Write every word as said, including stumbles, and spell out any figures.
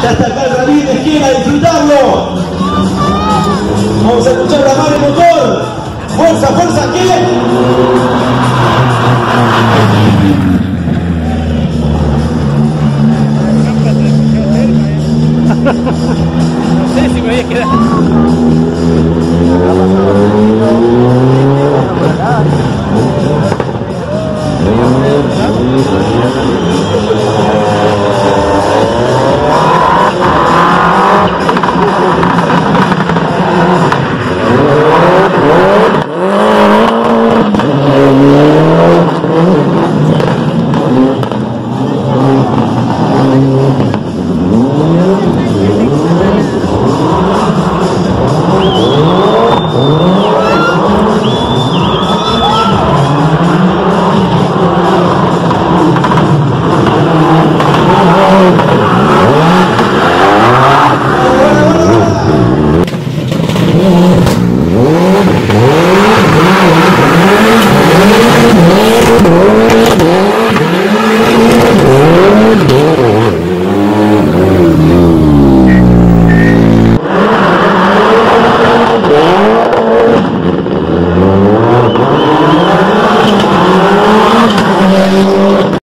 Ya está acá el Rally de esquina, a disfrutarlo. Vamos a escuchar la mano del motor. Fuerza, fuerza, ¿qué? No sé si me voy a quedar. Oh,